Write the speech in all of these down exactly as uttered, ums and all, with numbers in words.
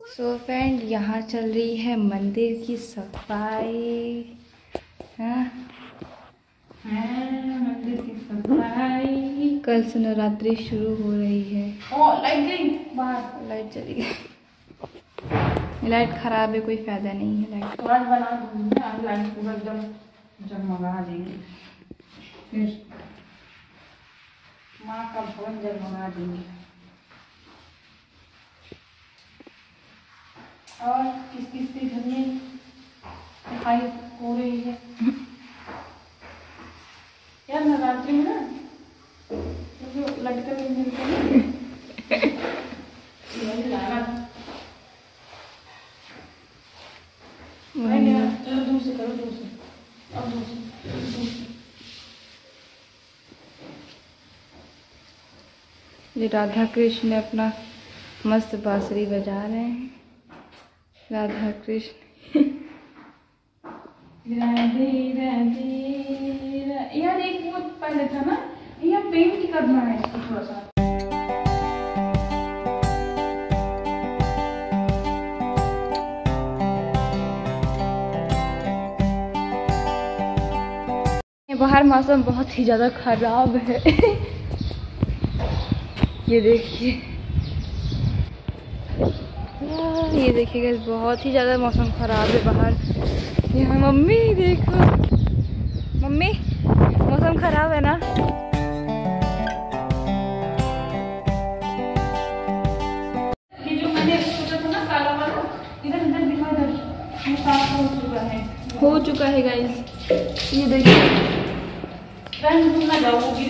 So friend, यहाँ चल रही है मंदिर की सफाई। हाँ मंदिर की सफाई। कल से नवरात्रि शुरू हो रही है। ओ लाइट गई बाहर, लाइट चली गई। लाइट खराब है, कोई फायदा नहीं है लाइट। तो आज बना दूंगी, आज लाइट पूरा एकदम जगमगा देंगे, फिर माँ का भवन जगमगा देंगे। और किस किस के घर में सफाई हो रही है यार नवरात्रि में ना, जो लटके हुए मिलते हैं चलो दूर से करो, दूर से अब दूर से। ये राधा कृष्ण अपना मस्त बांसुरी बजा रहे हैं। राधा कृष्ण राधे राधे। यार एक वो पहले था ना, ये पेंट करना है इसको थोड़ा सा। बाहर मौसम बहुत ही ज़्यादा खराब है। ये देखिए, ये देखिएगा, बहुत ही ज़्यादा मौसम ख़राब है बाहर। यहाँ मम्मी देखो, मम्मी मौसम ख़राब है ना। ये जो मैंने सोचा था ना काला वाला, इधर इधर दिखा, इधर ये साफ हो चुका है, हो चुका है गाइस। ये देखिए, रंग दूर ना जाओगी।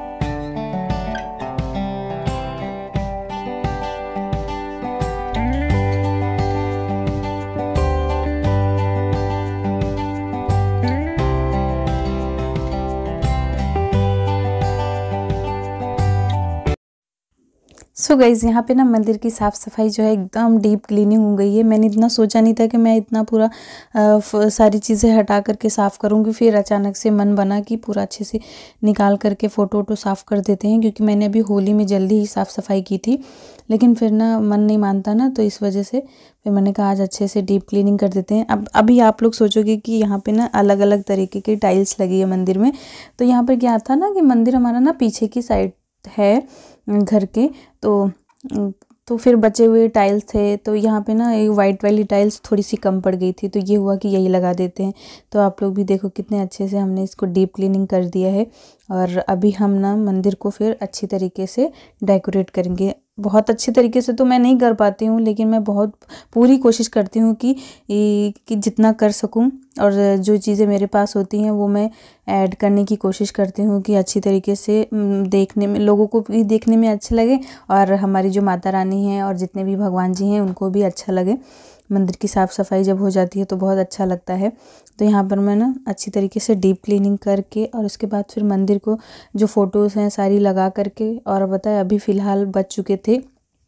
सो गाइज़, यहाँ पे ना मंदिर की साफ़ सफाई जो है एकदम डीप क्लीनिंग हो गई है। मैंने इतना सोचा नहीं था कि मैं इतना पूरा आ, सारी चीज़ें हटा करके साफ़ करूँगी। फिर अचानक से मन बना कि पूरा अच्छे से निकाल करके फ़ोटो वोटो साफ़ कर देते हैं, क्योंकि मैंने अभी होली में जल्दी ही साफ़ सफाई की थी। लेकिन फिर ना मन नहीं मानता ना, तो इस वजह से फिर मैंने कहा आज अच्छे से डीप क्लीनिंग कर देते हैं। अब अभी आप लोग सोचोगे कि यहाँ पर ना अलग अलग तरीके की टाइल्स लगी है मंदिर में। तो यहाँ पर क्या था ना कि मंदिर हमारा ना पीछे की साइड है घर के, तो तो फिर बचे हुए टाइल्स थे, तो यहाँ पे ना एक वाइट वाली टाइल्स थोड़ी सी कम पड़ गई थी, तो ये हुआ कि यही लगा देते हैं। तो आप लोग भी देखो कितने अच्छे से हमने इसको डीप क्लीनिंग कर दिया है। और अभी हम ना मंदिर को फिर अच्छी तरीके से डेकोरेट करेंगे। बहुत अच्छी तरीके से तो मैं नहीं कर पाती हूँ, लेकिन मैं बहुत पूरी कोशिश करती हूँ कि कि जितना कर सकूँ, और जो चीज़ें मेरे पास होती हैं वो मैं ऐड करने की कोशिश करती हूँ कि अच्छी तरीके से देखने में, लोगों को भी देखने में अच्छे लगे, और हमारी जो माता रानी हैं और जितने भी भगवान जी हैं उनको भी अच्छा लगे। मंदिर की साफ़ सफाई जब हो जाती है तो बहुत अच्छा लगता है। तो यहाँ पर मैं ना अच्छी तरीके से डीप क्लीनिंग करके, और उसके बाद फिर मंदिर को जो फ़ोटोज़ हैं सारी लगा करके, और बताए अभी फ़िलहाल बज चुके थे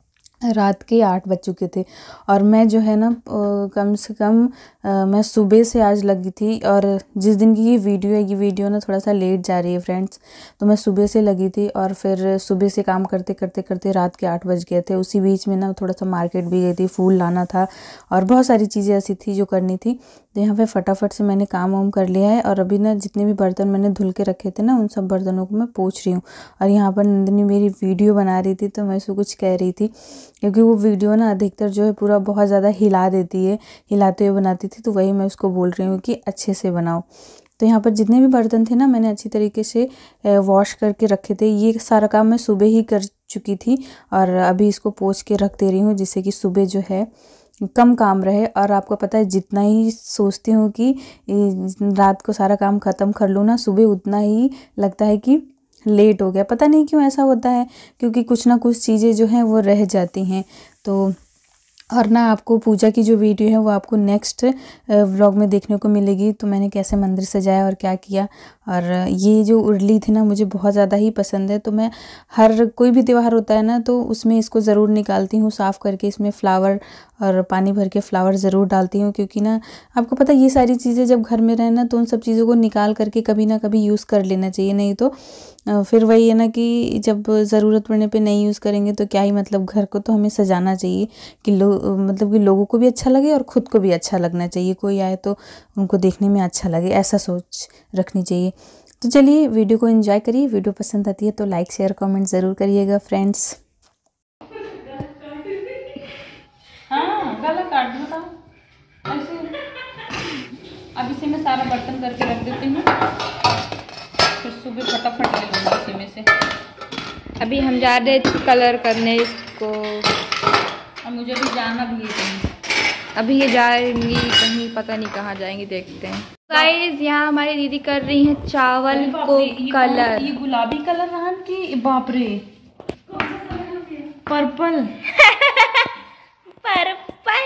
रात के आठ बज चुके थे। और मैं जो है ना कम से कम आ, मैं सुबह से आज लगी थी। और जिस दिन की ये वीडियो है, ये वीडियो ना थोड़ा सा लेट जा रही है फ्रेंड्स, तो मैं सुबह से लगी थी, और फिर सुबह से काम करते करते करते रात के आठ बज गए थे। उसी बीच में ना थोड़ा सा मार्केट भी गई थी, फूल लाना था, और बहुत सारी चीज़ें ऐसी थी जो करनी थी। तो यहाँ पे फटाफट से मैंने काम वाम कर लिया है। और अभी ना जितने भी बर्तन मैंने धुल के रखे थे ना, उन सब बर्तनों को मैं पोंछ रही हूँ। और यहाँ पर नंदिनी मेरी वीडियो बना रही थी, तो मैं उसको कुछ कह रही थी, क्योंकि वो वीडियो ना अधिकतर जो है पूरा बहुत ज़्यादा हिला देती है, हिलाते हुए बनाती थी, तो वही मैं उसको बोल रही हूँ कि अच्छे से बनाओ। तो यहाँ पर जितने भी बर्तन थे ना, मैंने अच्छी तरीके से वॉश करके रखे थे। ये सारा काम मैं सुबह ही कर चुकी थी, और अभी इसको पोंछ के रख दे रही हूँ, जिससे कि सुबह जो है कम काम रहे। और आपको पता है, जितना ही सोचती हूँ कि रात को सारा काम ख़त्म कर लूँ ना, सुबह उतना ही लगता है कि लेट हो गया। पता नहीं क्यों ऐसा होता है, क्योंकि कुछ ना कुछ चीज़ें जो हैं वो रह जाती हैं। तो और ना आपको पूजा की जो वीडियो है वो आपको नेक्स्ट व्लॉग में देखने को मिलेगी। तो मैंने कैसे मंदिर सजाया और क्या किया, और ये जो उर्ली थी ना मुझे बहुत ज़्यादा ही पसंद है, तो मैं हर कोई भी त्यौहार होता है ना तो उसमें इसको ज़रूर निकालती हूँ साफ़ करके, इसमें फ्लावर और पानी भर के फ्लावर ज़रूर डालती हूँ, क्योंकि ना आपको पता है ये सारी चीज़ें जब घर में रहें ना तो उन सब चीज़ों को निकाल करके कभी ना कभी यूज़ कर लेना चाहिए, नहीं तो फिर वही है ना कि जब ज़रूरत पड़ने पे नहीं यूज़ करेंगे तो क्या ही मतलब। घर को तो हमें सजाना चाहिए कि लोग मतलब कि लोगों को भी अच्छा लगे और ख़ुद को भी अच्छा लगना चाहिए, कोई आए तो उनको देखने में अच्छा लगे, ऐसा सोच रखनी चाहिए। तो चलिए वीडियो को एंजॉय करिए। वीडियो पसंद आती है तो लाइक शेयर कमेंट ज़रूर करिएगा फ्रेंड्स। हाँ गला काट दो ऐसे। अब इसे मैं सारा बर्तन करके रख देती हूँ, फिर सुबह फटाफट ले लूँगी इसी में से। अभी हम जा रहे कलर करने इसको, और मुझे भी जाना भी है कहीं। अभी ये जाएंगी कहीं, पता नहीं कहाँ जाएंगी, देखते हैं। गाइस यहाँ हमारी दीदी कर रही हैं चावल को कलर। ये गुलाबी कलर रहन की बाप रे, पर्पल पर्पल।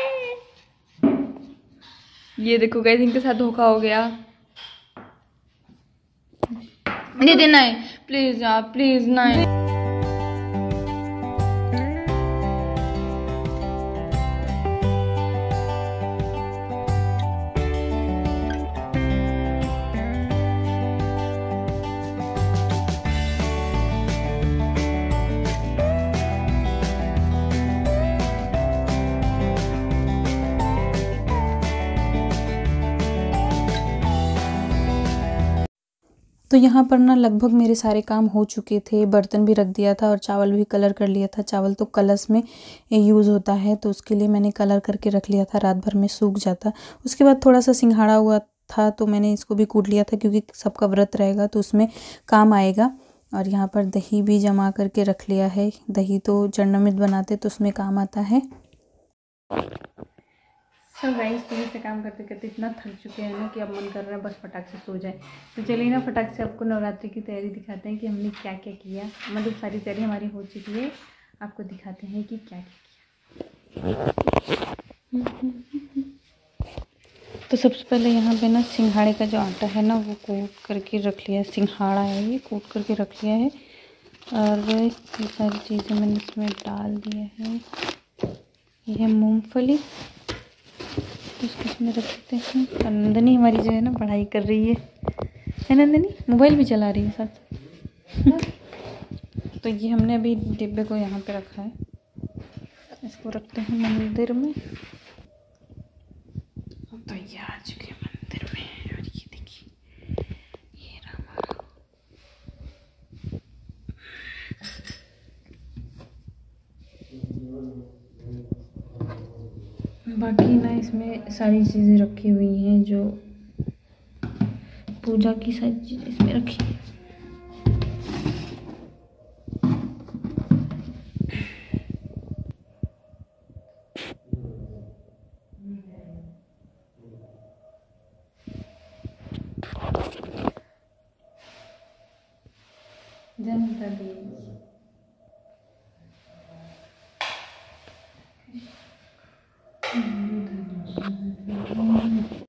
ये देखो गाइस इनके साथ धोखा हो गया। दीदी नहीं प्लीज यार, प्लीज नहीं। तो यहाँ पर ना लगभग मेरे सारे काम हो चुके थे, बर्तन भी रख दिया था और चावल भी कलर कर लिया था। चावल तो कलश में यूज़ होता है तो उसके लिए मैंने कलर करके रख लिया था, रात भर में सूख जाता। उसके बाद थोड़ा सा सिंघाड़ा हुआ था तो मैंने इसको भी कूट लिया था, क्योंकि सबका व्रत रहेगा तो उसमें काम आएगा। और यहाँ पर दही भी जमा करके रख लिया है, दही तो चरणामृत बनाते तो उसमें काम आता है। सो गाइस सुबह से काम करते करते इतना थक चुके हैं ना कि अब मन कर रहा है बस फटाक से सो जाए। तो चलिए ना फटाक से आपको नवरात्रि की तैयारी दिखाते हैं कि हमने क्या क्या किया। मतलब सारी तैयारी हमारी हो चुकी है, आपको दिखाते हैं कि क्या क्या किया। तो सबसे पहले यहाँ पे ना सिंघाड़े का जो आटा है ना वो कूट करके रख लिया है। सिंघाड़ा है ये, कूट करके रख लिया है। और ये सारी चीज़ें मैंने इसमें डाल दिया है। ये है मूँगफली, इसको इसमें रख देते हैं। और नंदनी हमारी जो है ना पढ़ाई कर रही है है नंदनी, मोबाइल भी चला रही है साथ। तो ये हमने अभी डिब्बे को यहाँ पे रखा है, इसको रखते हैं मंदिर में। तो ये आ चुके हैं मंदिर में, और ये देखिए ये रामा। बाकी ना इसमें सारी चीज़ें रखी हुई हैं, जो पूजा की सारी चीज़ें इसमें रखी हैं। जनता देवी